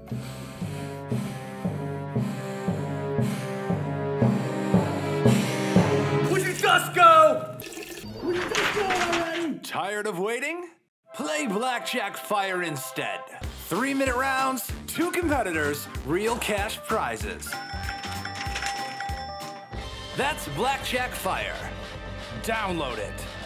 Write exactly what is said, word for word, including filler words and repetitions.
Would you just go? Would you just go already? Tired of waiting? Play Blackjack Fire instead. Three-minute rounds, two competitors, real cash prizes. That's Blackjack Fire. Download it.